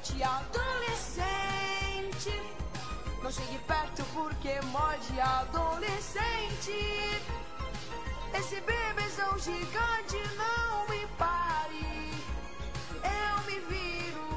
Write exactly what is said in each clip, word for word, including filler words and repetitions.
diferente. Adolescente, não chegue perto porque morde. Adolescente, esse bebezão gigante não me pare, eu me viro.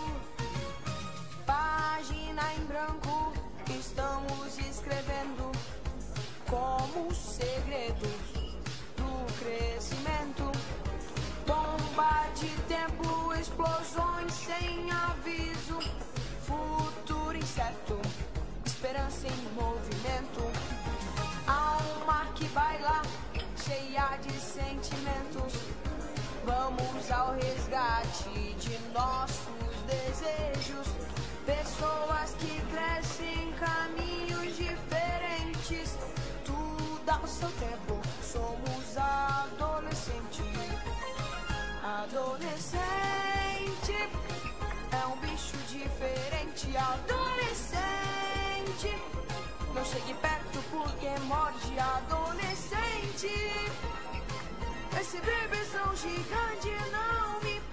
Página em branco, estamos escrevendo como segredo do crescimento. Bomba de tempo, explosões sem aviso. Futuro incerto, esperança em movimento. Alma que baila, cheia de sentimentos. Vamos ao resgate de nossos desejos. Pessoas que crescem em caminhos diferentes. Tudo ao seu tempo, somos adolescentes. Adolescente é um bicho diferente. Adolescente, não chegue perto porque morde. Adolescente, esse bebezão gigante não me